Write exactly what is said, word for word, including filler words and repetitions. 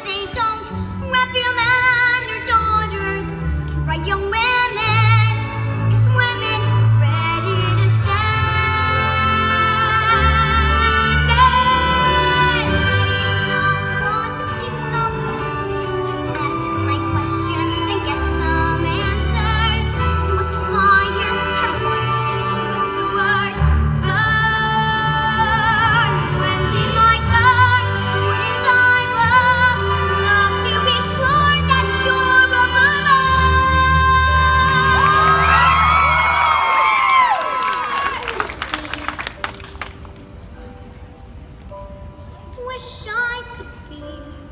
they don't wrap your men, their daughters, right young women, six women ready to stand. Men ready to know what the people know. Ask my questions and get some answers. What's fire? How to light it? What's the word? Burn. When's it my turn? Wouldn't I love, love to explore that shore above us? Wish I could be